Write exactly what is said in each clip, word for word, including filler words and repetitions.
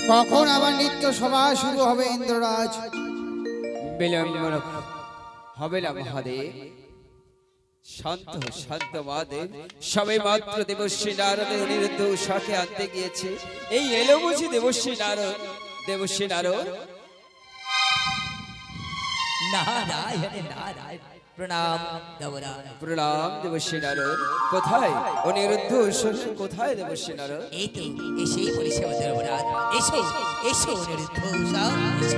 কখন আবার নিত্য সভা শুরু হবে ইন্দ্ররাজ? বিলম্ব হবে না মহাদেব। শান্ত শান্ত মহাদেব, সবে মাত্র দেবশ্রী নারদ অনিরুদ্ধ উষাকে আনতে গিয়েছে। এই এলো বুঝি দেবশ্রী নারদ। দেবশ্রী নারদ, নারায়ণ নারায়ণ, প্রণাম দেবরাজ। প্রণাম দেবশ্রী নারদ। কোথায় অনিরুদ্ধ উষা? কোথায় দেবশ্রী নারদ? এই তো এসেই পরিষেবা দেবরাজ। এসো এসো অনিরুদ্ধ উষা, এসো।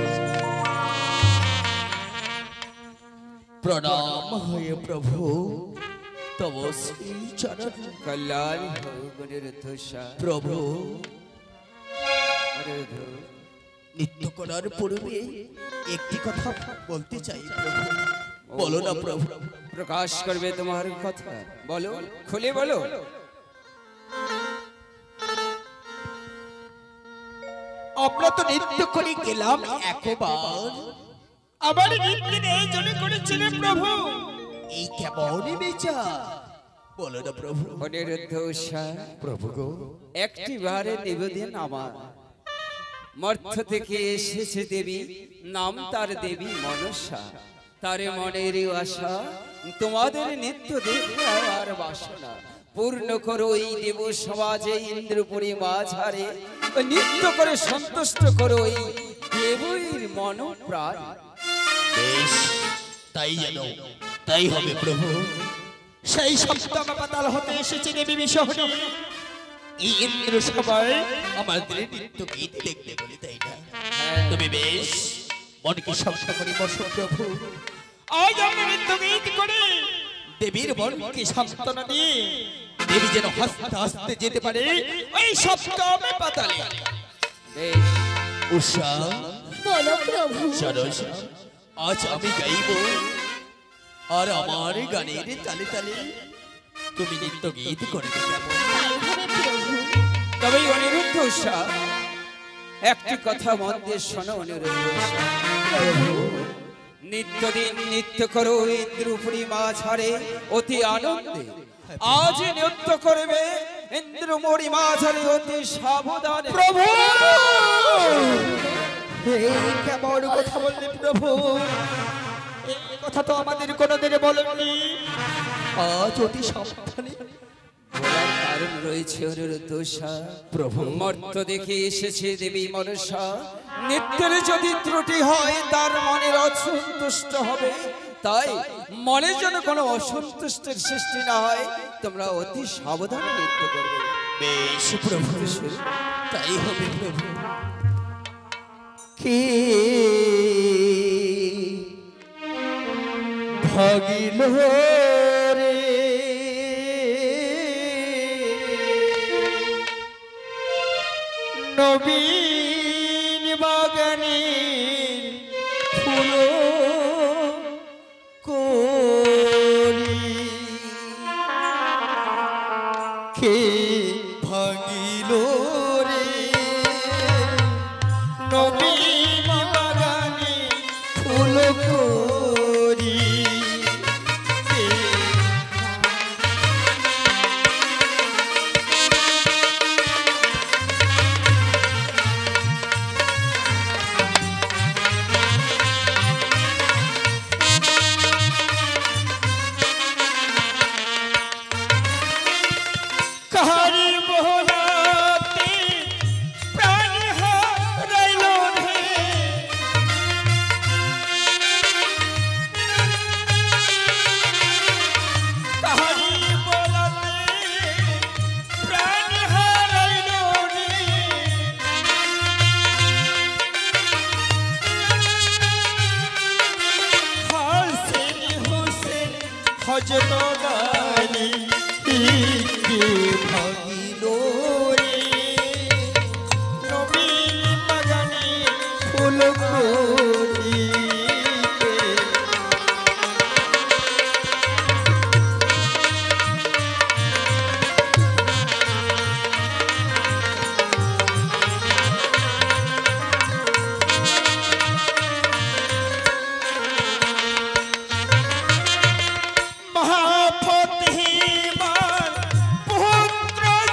প্রণাম হয়ে প্রভু তব শ্রী চরণ। কল্যাণ হোক অনিরুদ্ধ উষা। প্রভু, অনিরুদ্ধ, নিত্য করার পূর্বে একটি কথা বলতে চাই প্রভু। বলো না প্রভু। প্রকাশ করবে তোমার কথা, বলো, খুলে বলো। আমরা তো নৃত্য করে গেলাম একবার, আমার নৃত্য এই জন্য করেছিলেন প্রভু। এই কেমন বিচার, বলো না প্রভু। অনিরুদ্ধ উষা, প্রভু গো, একটি বারে নিবেদন আমার। মর্থ থেকে এসেছে দেবী, নাম তার দেবী মনসা। তার মনের আশা তোমাদের নিত্য দেখবে আর বাসনা পূর্ণ করো। এই দেব সমাজে ইন্দ্রপুরী মাঝারে নিত্য করে সন্তুষ্ট করো এই দেবীর মন প্রাণ। বেশ, তাই যেন তাই হবে প্রভু। সেই সপ্তম পাতাল হতে এসেছে দেবী বিশহরী। এই ইন্দ্র সবাই আমাদের নৃত্য গীত দেখতে বলে, তাই না? তুমি বেশ মনকে শক্ত করে বসো প্রভু। আজ আমরা নৃত্য গীত করে দেবীর মনকে সান্ত্বনা দিয়ে দেবী যেন হাসতে হাসতে যেতে পারে ওই সপ্তম পাতালে। বেশ, উষা, বলো প্রভু। সরস, আজ আমি গাইব আর আমার গানের তালে তালে তুমি নৃত্য গীত করবে কেমন? তাই হবে প্রভু। তবে অনিরুদ্ধ উষা, একটি কথা মন দিয়ে শোনো অনিরুদ্ধ উষা। নিত্যদিন নৃত্য করো ইন্দ্রপুরী মাঝারে অতি আনন্দে। আজ নৃত্য করবে ইন্দ্রপুরী মাঝারে অতি সাবধানে। প্রভু, এই কেমন কথা বললেন প্রভু? এই কথা তো আমাদের কোনোদিন বলেননি। আজ অতি সাবধানে বলার কারণ রয়েছে অনিরুদ্ধ উষা। প্রভু, মর্ত দেখে এসেছে দেবী মনসা। নিত্যের যদি ত্রুটি হয় তার মনের অসন্তুষ্ট হবে। তাই মনে যেন কোনো অসন্তুষ্টের সৃষ্টি না হয়, তোমরা অতি সাবধানে নৃত্য করবে। বেশ প্রভু, তাই হবে প্রভু। কে ভাগিল রে নবীন বাগানে ফুল করি? কে ভাগিল রে নবীন বাগানে ফুল করি? কাহারি মোহনাতে প্রাণ হারাইল রে, কাহারি মোহনাতে প্রাণ হারাইল রে, হাসেন হোসেন হযরত আলী ভাগিল রে নবীন বাগানে ফুল করি? মহাফতেহ পুত্র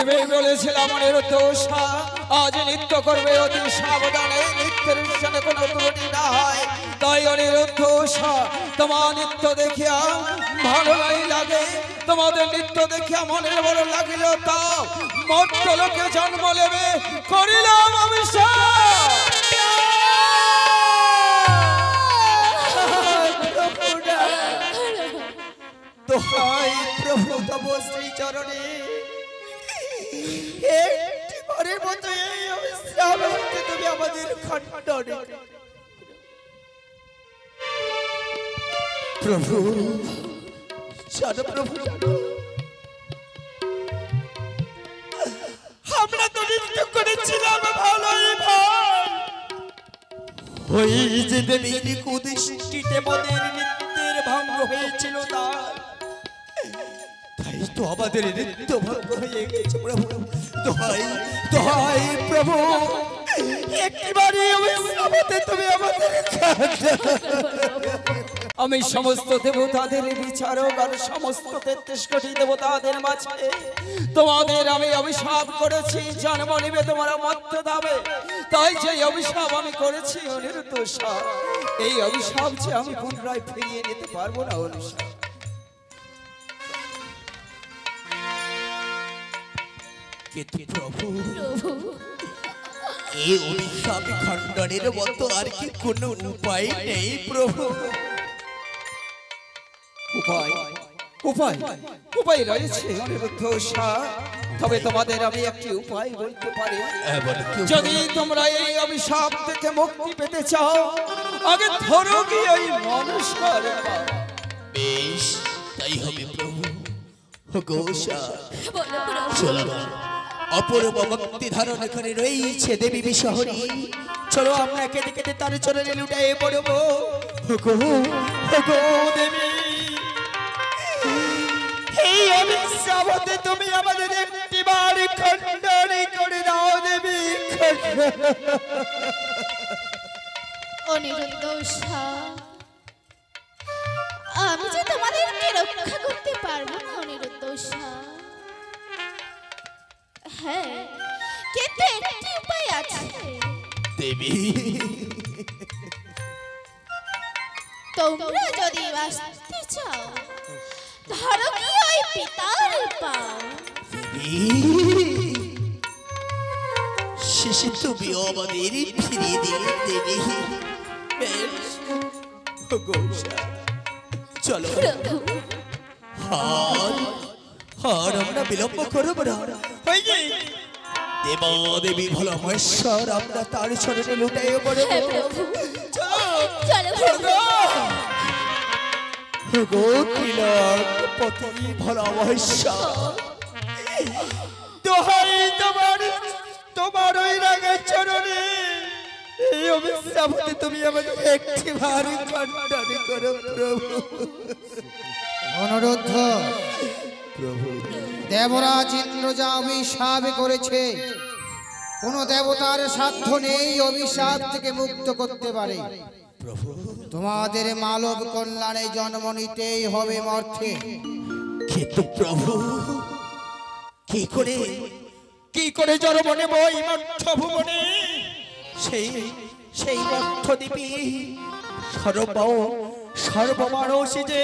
পূর্বে বলেছিলাম অনিরুদ্ধ উষা আজ নৃত্য করবে অতি সাবধানে, নৃত্যের যেন কোনো ত্রুটি না হয়। তাই অনিরুদ্ধ উষা তোমার নৃত্য দেখিয়া ভালো নাই লাগে, তোমাদের নৃত্য দেখিয়া মনের বড় লাগিল, তাও মর্ত লোকে জন্ম নেবে করিলাম অভিশাপ। দোহাই প্রভু তব শ্রী চরণে একটি বারের মতো এই অবিশ্রাম হতে তুমি আমাদের খণ্ডনে প্রভু জানো প্রভু জানো আমরা তো নৃত্য করেছিলাম ভালোই ভাই, ওই যে দেবীর কুদৃষ্টিতে মনের নৃত্যের ভঙ্গ হয়েছিল না, তাই তো আমাদের নৃত্য ভঙ্গ হয়ে গেছে প্রভু। দোহাই দোহাই প্রভু একবারে অবিশ্রামতে তুমি আমাদের আমি সমস্ত দেবতাদের বিচারক আর সমস্ত তেত্রিশ কোটি দেবতাদের মাঝে তোমাদের আমি অভিশাপ করেছি, জন্ম নিবে তোমার মর্ত দাবে। তাই যে অভিশাপ আমি করেছি অনিরুদ্ধ উষা, এই অভিশাপ যে আমি পুনরায় ফিরিয়ে নিতে পারবো না অনুষা। কিন্তু প্রভু এই অভিশাপ খণ্ডনের মতো আর কি কোনো উপায় নেই প্রভু? উপায় উপায় উপায় রয়েছে অনিরুদ্ধ উষা, তবে তোমাদের আমি একটি উপায় বলতে পারি। যদি তোমরা এই অভিশাপ থেকে মুক্তি পেতে চাও, আগে ধরো কি এই মনুষ্যর পা। বেশ তাই হবে প্রভু। গোসা বলো প্রভু। চলো অপূর্ব ভক্তি ধারণ করে রয়েছে দেবী বিশহরী, চলো আমরা কেটে কেটে তার চরণে লুটাইয়ে পড়বো। গো গো দেবী এই অভিশাপতে তুমি আমাদের একটি বার খণ্ডনে করে দাও দেবী। অনিরুদ্ধ উষা, আমি যে তোমাদেরকে রক্ষা করতে পারবো না অনিরুদ্ধ উষা। হ্যাঁ, কিন্তু একটি উপায় আছে দেবী। তোমরা যদি বাঁচতে চাও, ধরো কি ওই পিতার পাও। শেষে তুমি আমাদের ফিরিয়ে দিলে দেবী। বেশ গোসা চলো, প্রভু আর আর আমরা বিলম্ব করব না। ওই যে দেবা দেবী ভোলা মহেশ্বর, আমরা তার শরণে লুটাইয়ে পড়ব। হ্যাঁ প্রভু, চলো চলো প্রভু। গো তিলক পতি ভোলা মহেশ্বর, দোহাই তোমার তোমার ওই রাগের চরণে এই অভিশাপতে তুমি আমাদের একটি ভার খণ্ডন করো প্রভু। অনুরুদ্ধ প্রভু দেবরাজ ইন্দ্র যা অভিশাপ করেছে, কোন দেবতার সাধ্য নেই অভিশাপ থেকে মুক্ত করতে পারে। প্রভু তোমাদের মানব কল্যাণে জন্ম নিতেই হবে মর্তে। কিন্তু প্রভু কি করে কি করে জন্ম নেব এই মর্ত্য ভুবনে? সেই সেই মর্ত্য দ্বীপে সর্ব সর্বমানসী যে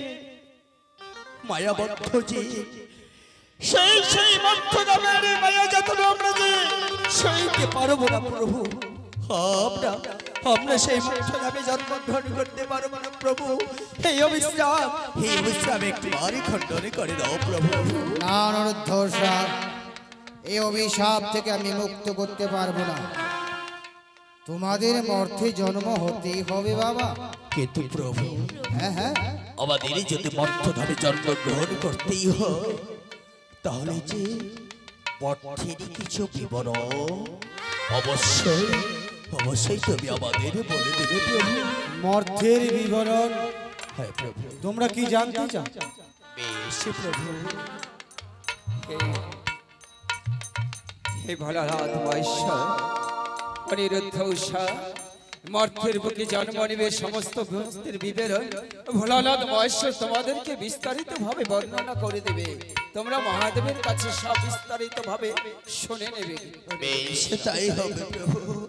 মায়াবদ্ধ যে সেই সেই মর্ত্য দামের মায়া যাতনা আমরা যে সইতে পারবো না প্রভু। আমরা আমরা সেই মর্ত্য দামে জন্মগ্রহণ করতে পারবো না প্রভু। এই অবিশ্রাম এই অবিশ্রাম একবারই খণ্ডন করে দাও প্রভু। না অনুরুদ্ধ উষা, এই অভিশাপ থেকে আমি মুক্ত করতে পারবো না। তোমাদের মর্তে জন্ম হতেই হবে বাবা। কিন্তু প্রভু হ্যাঁ হ্যাঁ, আমাদের যদি মর্ত্যধামে জন্মগ্রহণ করতেই হয়, তাহলে যে পথেরই কিছু বিবরণ অবশ্যই অবশ্যই তুমি আমাদের বলে দেবে প্রভু। মর্তের বিবরণ হ্যাঁ প্রভু, তোমরা কি জানতে চাও? বেশ প্রভু। হে ভোলানাথ মহেশ্বর, অনিরুদ্ধ উষা মর্তের বুকে জন্ম নিবে সমস্ত গৃহস্থের বিবরণ ভোলানাথ মহেশ্বর তোমাদেরকে বিস্তারিত ভাবে বর্ণনা করে দেবে। তোমরা মহাদেবের কাছে সব বিস্তারিত ভাবে শুনে নেবে। বেশ তাই হবে প্রভু।